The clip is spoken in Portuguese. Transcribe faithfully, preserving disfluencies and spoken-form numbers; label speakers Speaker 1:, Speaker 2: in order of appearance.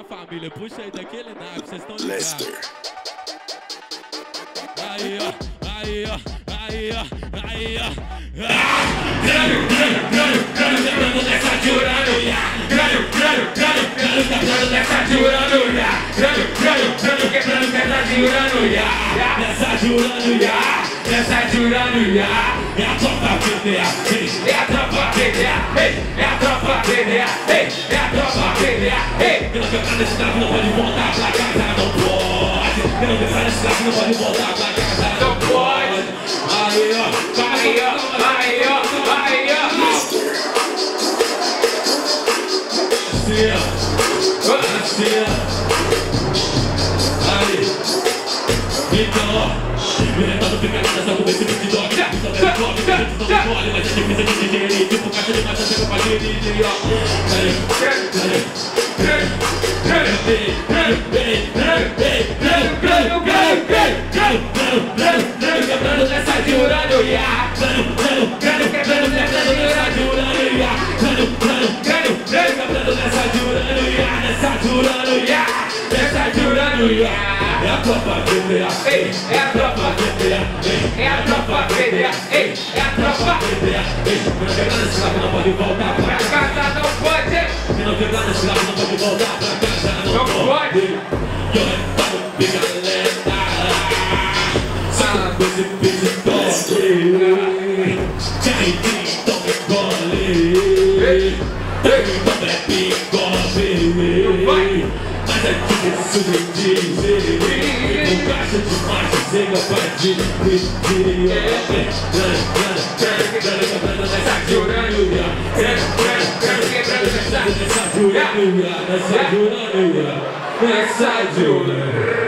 Speaker 1: família, puxa aí daquele naipe, vocês estão ligados. Aí, ó, aí, ó, aí, ó, aí, ó. Crânio, crânio, crânio, crânio, quebrando nessa de urânio. Crânio, crânio, crânio, crânio, quebrando nessa de urânio. Crânio, crânio, crânio, quebrando nessa de urânio. Nessa de urânio, nessa de urânio. É a tropa P D A, é a tropa P D A, é a tropa P D A, é a tropa P D A. Quem não quebrar nesse trave não pode voltar pra casa, não pode. Quem não quebrar nesse trave não pode voltar pra casa, não pode. Aí, ó, aí, ó, aí, ó, aí, ó. Assim, ó, assim, ó. Aí, então, ó. Me retando, fica nessa com esse beat de dog. Então é dog, mas é difícil de digerir. Tipo caixa de massa, chega pra dirigir, ó. Ei, ei, ei, quebrando nessa de urânio, yeah. Quebrando, quebrando, quebrando nessa de urânio, yeah. Quebrando nessa de urânio, yeah. Nessa de urânio, yeah. Nessa de urânio, yeah. É a tropa P D A, ei, é a tropa P D A, ei, é a tropa P D A, ei, é a tropa P D A, ei. Quem não quebrar nesse lado não pode voltar pra casa, não pode. Quem não quebrar nesse lado não pode voltar pra casa, não pode. E eu reparo, pica lenta, sabe esse beat de toque. Quem tem, toma engole, então bebe engole. Mas é difícil de dizer. Com caixa de marcha, sem capaz de pedir. Quebrando nessa de urânio. Quebrando nessa de urânio. Nessa de urânio. Nessa de urânio.